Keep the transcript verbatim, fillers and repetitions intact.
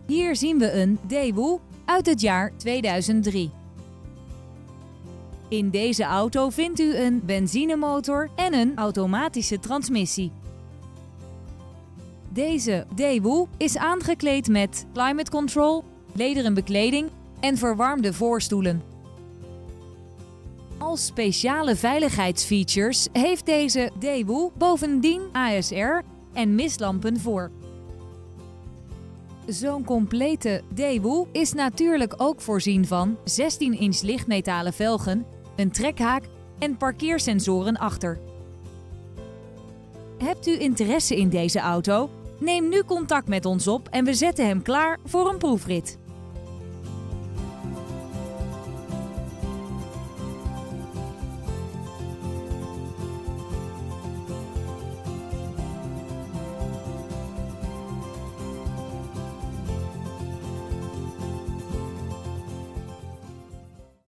Hier zien we een Daewoo uit het jaar tweeduizend drie. In deze auto vindt u een benzinemotor en een automatische transmissie. Deze Daewoo is aangekleed met climate control, lederen bekleding en verwarmde voorstoelen. Als speciale veiligheidsfeatures heeft deze Daewoo bovendien A S R en mistlampen voor. Zo'n complete Daewoo is natuurlijk ook voorzien van zestien inch lichtmetalen velgen, een trekhaak en parkeersensoren achter. Hebt u interesse in deze auto? Neem nu contact met ons op en we zetten hem klaar voor een proefrit.